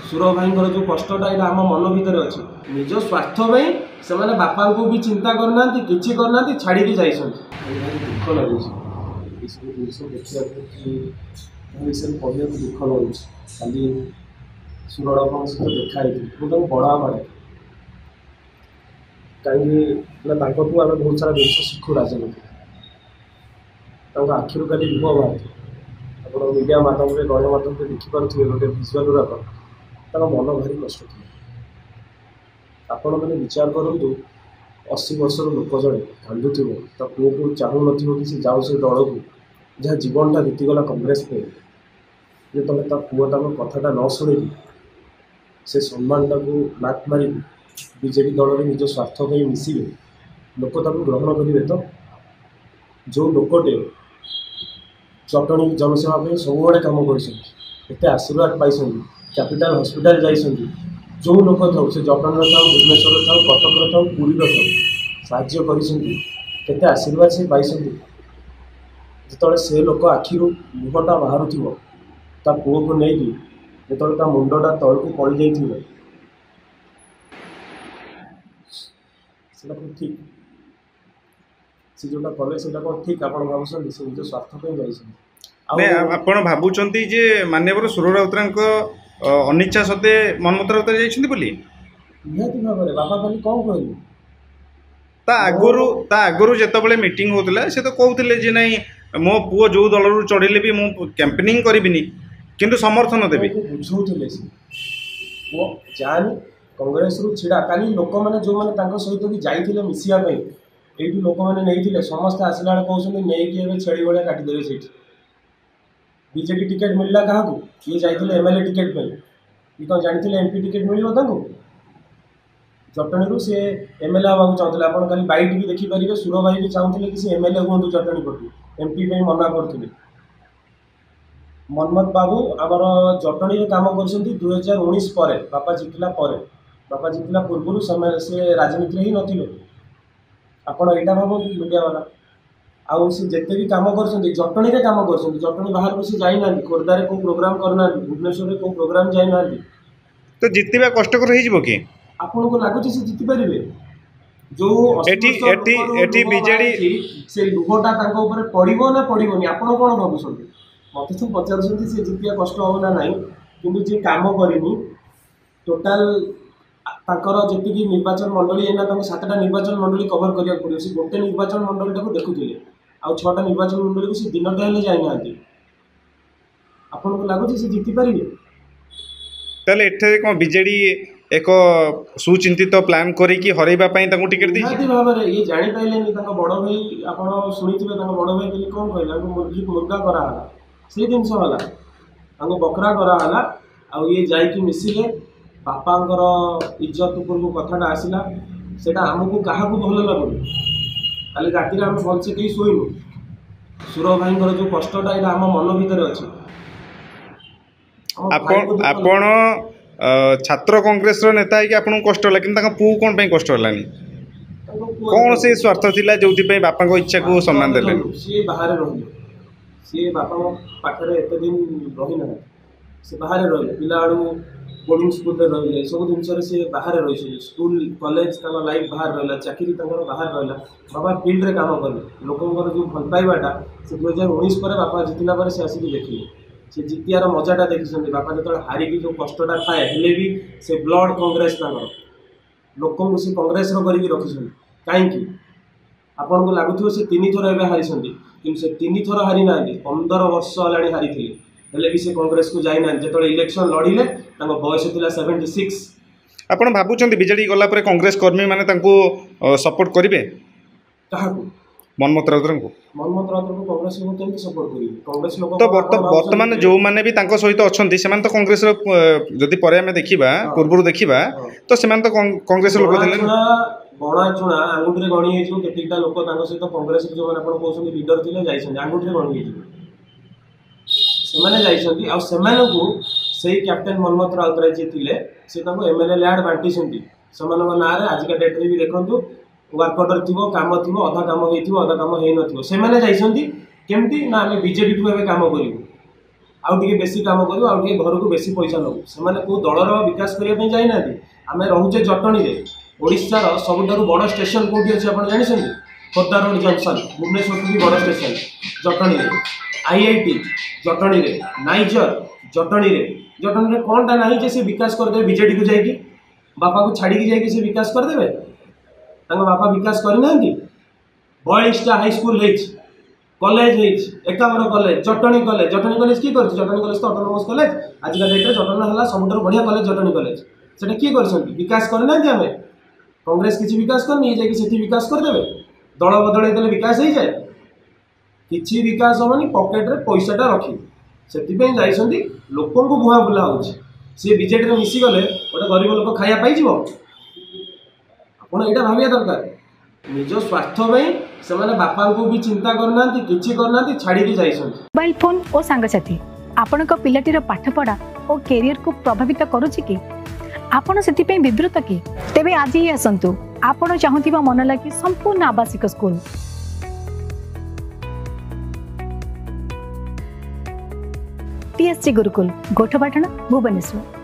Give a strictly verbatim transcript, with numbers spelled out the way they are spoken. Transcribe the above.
सुर भाई जो कष्टा ये आम मन भितर अच्छे निज स्वार्थ से मैंने बापा को भी चिंता करना कि करना छाड़ी जाइए दुख लगुच सब जिन देखा विषय पढ़ा दुख लगुच खाली सुरड़ सहित देखाई मुझे बड़ा मारे कहीं आम बहुत सारा जिन शिखु राजनीति आखिर खाली लुह बाहर आप मीडिया माध्यम गणमाध्यम देखिपे गोटे भिजुआल गुराक मन भारी कष्ट थी आपण मैंने विचार करूँ अशी वर्षर लोक जड़े कांदुव ता पुओ को चाहू न कि जाऊ से दल को जहाँ जीवनटा बीतीगला कांग्रेस पे जो ता पुओटा कथाटा न शुणी से सम्मानटा को नाक मारि बीजेपी दल में निज स्वार्थ मिसिबे लोक ग्रहण करेंगे तो जो लोकटे जटणी जनसेवा सब आड़े कम कर आशीर्वाद पाई कैपिटाल हॉस्पिटल जाइए जो लोक था से जटणी था भुवनेश्वर था कटक था पुरी था साहाय्य करते आशीर्वाद से पाई जो से लोक आखिर मुहटा बाहर ता पुओ को लेकिन जो मुंडा तल को पड़ जाइए ठीक से जोटा कले से ठीक आप भावुं से निज स्वार्थ आप भावुं जे माननीय सुर राउतरांक अनिच्छा सत्वे मनमत राउत जाइए निहाती भाव में बापा खाली कौन कहले ता आगुरु ता आगुरु जेतबेले मीटिंग होतला से तो कहउथिले जे नहीं मो पुओ जो दलरु चढ़िले भी मु कैंपेनिंग करिबिनी किंतु समर्थन देबी बुझौथिले से वो जानी कांग्रेस रु छिड़ा काली लोक माने जो माने तांको सहित भी जाइथिले मिसिया पे एठी लोक माने नैथिले समस्त आसिला कहउछन नै कि एबे छेड़ी बळिया काटी देबे सेठी बीजेपी टिकेट मिलला कहा ये जाइए एमएलए टिकेट पे ये कौन जानते एमपी टिकेट मिल जटणी से एमएलए हाँ चाहते आप खाली बैट भी देखिपारे सुर भाई भी चाहते कि से एमएलए हूँ जटणी पटू एमपी पे मना करते मनमत बाबू आमर जटणी काम कर दुई हजार उन्नीस पर बापा जितला पर बापा जितला पूर्व से राजनीति ही नथिले आपण एटा भाव मीडिया वाला आउ से जिते भी कम कर जटणी काम कर जटणी बाहर को जाना खोर्धार को प्रोग्राम करना भुवनेश्वर को प्रोग्राम जाना तो जितवा कष्टकर हो कि आपन को लगुच से जीति पारे जो बीजेडी से लुहटा पड़ो ना पड़ोनी आप कौन भावुं मत तो पचार से जीतिया कष्ट हम ना ना कि जी कम करनी टोटाल जी निर्वाचन मंडली एना सातटा निर्वाचन मंडली कवर करा पड़ो से गोटे निर्वाचन मंडली को देखुले आउ छटा निर्वाचन मंडली को से दिन टाइम जाना आपन को लगुच से जीति पारे ताले एठे कोन बीजेडी एक सुचिंतित प्लान करिकी हरैबा पई ताको टिकट दै निहाती भाव में ये जानि पाइलेनी ताको बड़ भाई आपण सुनिथिबे ताको बड़ भाई के कोन कहला मुर्गी मुर्गा करा हला से जिंस हला ताको बकरा करा हला आ ये जाई कि मिसिले बापांकर इज्जत ऊपर को कथाटा आसिला सेटा हमको काहाकू भल लागुनी खाली राति आम भलसे कहीं शोनु सुर भाई जो कष्टा ये आम मन भितर अच्छे आपण छात्र कांग्रेस नेता है कि आपको कष्ट है कि पु कौन कष्ट है कौन से स्वार्थ थिला जो बापा इच्छा को सम्मान देले सी बाहर रही सी बापा पाखे एत दिन रही ना से बाहर रही पिला बोर्डिंग स्कूल रही सब जिन सी बाहर रही स्कूल कॉलेज लाइफ बाहर रहा चाकरी बाहर रहा बाबा फील्ड रे काम कले लोकंर जो भल पाइबाटा से दुई हजार उन्नीस पर बापा जितला पर से आसिक देखिए से जितियार मजाटा देखी बापा जो हारिकी जो कष्टा थाए हेले भी से ब्लड कांग्रेस लोक से कांग्रेस रखी कहीं आपन को लगुव से तीन थर ए हारी कि से तीन थर हारी ना पंदर वर्ष है हारी थे हेले भी से कांग्रेस को जाइना जो इलेक्शन लड़िले बयस था सेवेन्टी सिक्स आप भावुं बीजेडी गला कांग्रेस कर्मी मैंने सपोर्ट करेंगे क्या मनमत राउतर को मनमत राउतर को कांग्रेस लोग केमती सपोर्ट करेंगे कांग्रेस लोग तो वर्तमान जो मैंने भी तांको सहित अच्छे से तो कांग्रेस जदि पर आम देखा पूर्व देखा तो से तो कांग्रेस लोक बणा चुणा आंगुठी गणी होता लोक सहित कांग्रेस जो कहते लीडर थे जाइए आंगुठी गणी हो से कैप्टेन मनमत राउतराय जी थे से एमएलए लैंड बांटी से ना आजिका डेट्रे भी देखो वर्क ऑर्डर थी कम थी अधा कम हो अधा कम हो ना से केमती ना आम बीजेपी को काम करूँ आउ टिके बेसी काम करू आउ टिके घर को बेसी पैसा नबू से को दलर विकास करने जाइना आम रोचे जटणी में ओडार सबुठ बड़ स्टेशन कौटी अच्छे आप जानते खोर्धा रोड जंक्शन भुवनेश्वर भी बड़ स्टेशन जटणी में आईआईटी जटणी में नाइजर जटणी में जटणी में कौन टा ना से विकास करदे बीजेडी को जाकि बापा को छाड़ी जाकि से विकास करदे बापा विकास करना बयालीसटा हाईस्कल कॉलेज एकावन college Jatni college Jatni college किए कर जटणी कॉलेज तो ऑटोनोमस कॉलेज आजिका डेट में जटणी है सब बढ़िया कॉलेज जटणी कॉलेज से किए कर विकास करना आम कांग्रेस किसी विकास करनी जाकि विकास करदे दल बदल देते विकास हो जाए किसी विकास हेनी पकेट रे पैसाटा रखी से लोक बुहा बुला हो सी बीजेडी में मिसीगले गोटे गरीब लोक खाया पाई आपड़ यहाँ भाविया दरकार निज स्वार्थ से बापा को भी चिंता करना किसी करना छाड़ी जाइए मोबाइल फोन और सांगसाथी आपण पिलाटीर पाठपढ़ा और कैरियर को प्रभावित करुच्ची कि आपण से विवृत कि तेबे आज ही आसतु आपण चाहूबा मन लगी संपूर्ण आवासिक स्कूल टीएससी गुरुकुल गोठपाटण भुवनेश्वर।